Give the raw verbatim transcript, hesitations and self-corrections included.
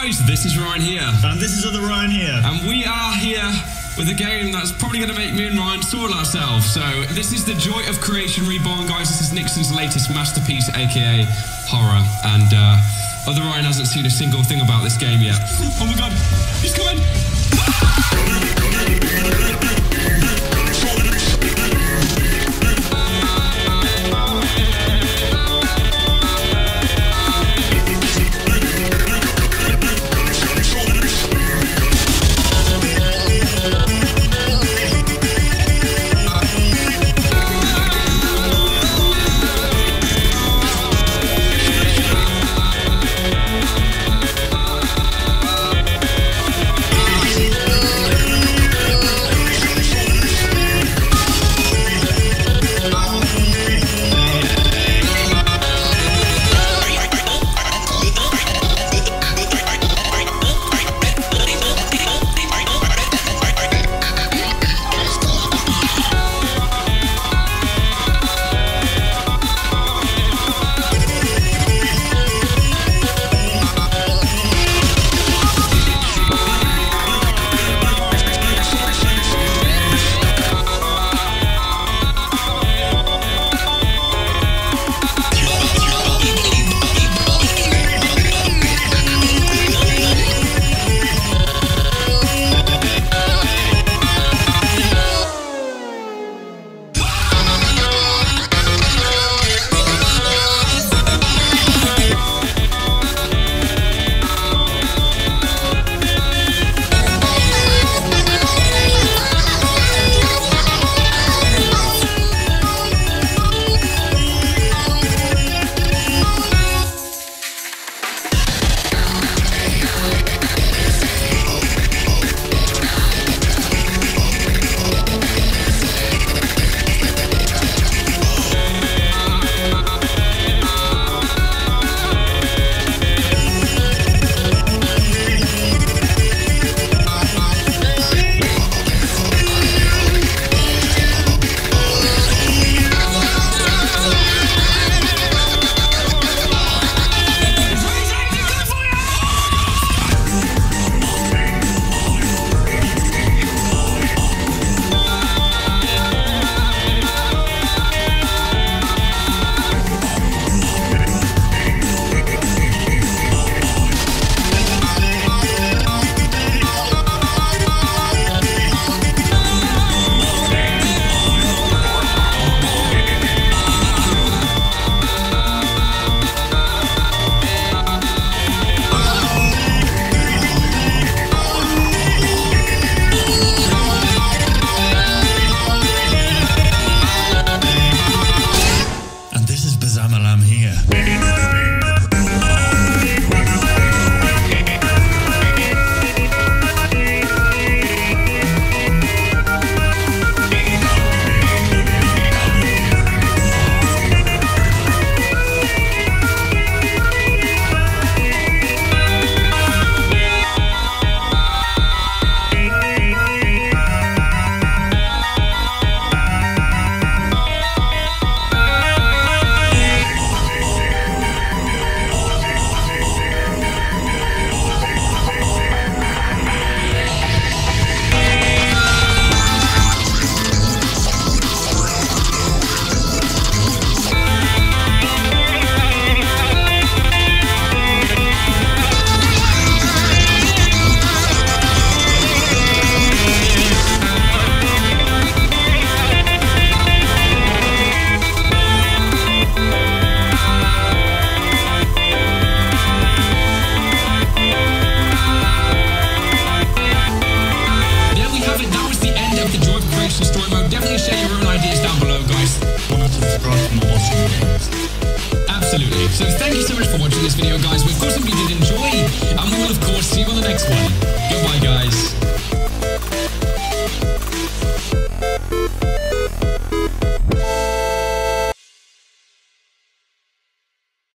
guys, this is Ryan here. And this is other Ryan here. And we are here with a game that's probably going to make me and Ryan soil ourselves. So this is the Joy of Creation Reborn, guys. This is Nixon's latest masterpiece, aka horror. And uh, other Ryan hasn't seen a single thing about this game yet. Oh my god, he's coming! I'm here. Story mode. Definitely share your own ideas down below, guys. Absolutely. So thank you so much for watching this video, guys. We're